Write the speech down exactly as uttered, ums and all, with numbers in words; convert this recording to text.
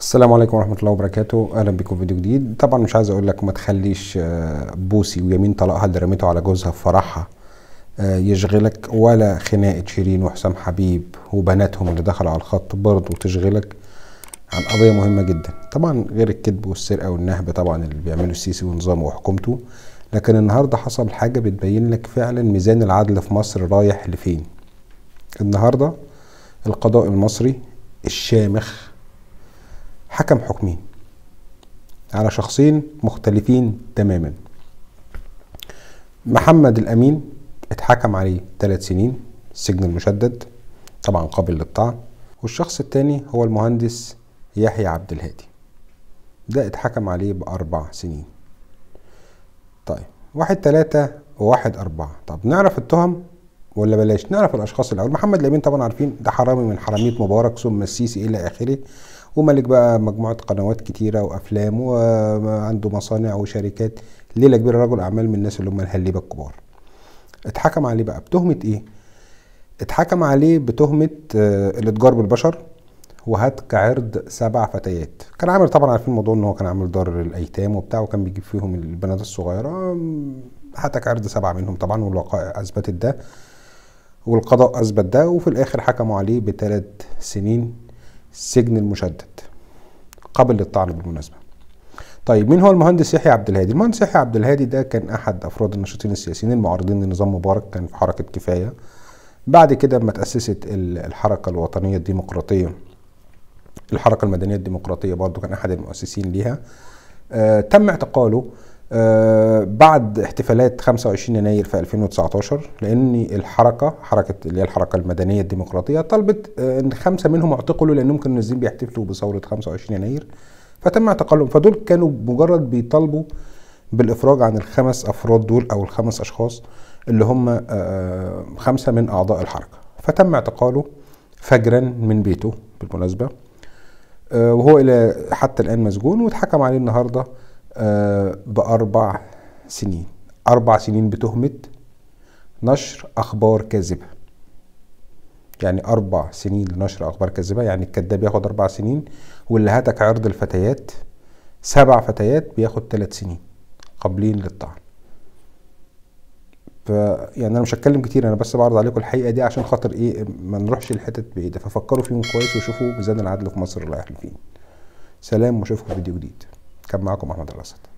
السلام عليكم ورحمة الله وبركاته. أهلا بكم في فيديو جديد. طبعا مش عايز أقول لك ما تخليش بوسي ويمين طلاقها اللي رميته على جوزها في فرحها يشغلك، ولا خناقة شيرين وحسام حبيب وبناتهم اللي دخلوا على الخط برضه تشغلك عن قضية مهمة جدا. طبعا غير الكذب والسرقة والنهب طبعا اللي بيعمله السيسي ونظامه وحكومته، لكن النهاردة حصل حاجة بتبين لك فعلا ميزان العدل في مصر رايح لفين. النهاردة القضاء المصري الشامخ حكم حكمين على شخصين مختلفين تماما. محمد الأمين اتحكم عليه ثلاث سنين سجن المشدد طبعا قابل للطعن، والشخص التاني هو المهندس يحيى عبد الهادي، ده اتحكم عليه بأربع سنين. طيب واحد تلاتة وواحد أربعة. طب نعرف التهم ولا بلاش؟ نعرف الأشخاص الأول. محمد الأمين طبعا عارفين ده حرامي من حرامية مبارك ثم السيسي إلى آخره، وملك بقى مجموعة قنوات كتيرة وأفلام وعنده مصانع وشركات، ليلة كبيرة، رجل أعمال من الناس اللي هم الهليبة الكبار. اتحكم عليه بقى بتهمة إيه؟ اتحكم عليه بتهمة الإتجار بالبشر وهتك عرض سبع فتيات. كان عامل طبعا عارفين الموضوع إن هو كان عامل دار الأيتام وبتاع، وكان بيجيب فيهم البنات الصغيرة. هتك عرض سبعة منهم طبعا، والوقائع أثبتت ده والقضاء أثبت ده، وفي الآخر حكموا عليه بثلاث سنين سجن المشدد قبل للطعن بالمناسبة. طيب مين هو المهندس يحيى عبد الهادي؟ المهندس يحيى عبد الهادي ده كان أحد أفراد الناشطين السياسيين المعارضين لنظام مبارك، كان في حركة كفاية. بعد كده لما تأسست الحركة الوطنية الديمقراطية، الحركة المدنية الديمقراطية برضو كان أحد المؤسسين ليها. آه تم اعتقاله آه بعد احتفالات خمسة وعشرين يناير في ألفين وتسعتاشر، لان الحركه حركه اللي هي الحركه المدنيه الديمقراطيه طلبت آه ان خمسه منهم اعتقلوا لانهم كانوا نازلين بيحتفلوا بثوره خمسة وعشرين يناير، فتم اعتقالهم. فدول كانوا مجرد بيطالبوا بالافراج عن الخمس افراد دول او الخمس اشخاص اللي هم آه خمسه من اعضاء الحركه، فتم اعتقاله فجرا من بيته بالمناسبه، آه وهو الى حتى الان مسجون، واتحكم عليه النهارده آه بأربع سنين. أربع سنين بتهمة نشر أخبار كاذبة. يعني أربع سنين لنشر أخبار كاذبة، يعني الكذاب ياخد أربع سنين، واللي هتك عرض الفتيات سبع فتيات بياخد ثلاث سنين قابلين للطعن. ف يعني أنا مش هتكلم كتير، أنا بس بعرض عليكم الحقيقة دي عشان خاطر إيه ما نروحش لحتت بعيدة، ففكروا فيهم كويس وشوفوا ميزان العدل في مصر رايح لفين. سلام واشوفكم في فيديو جديد. كان معاكم أحمد الأسد.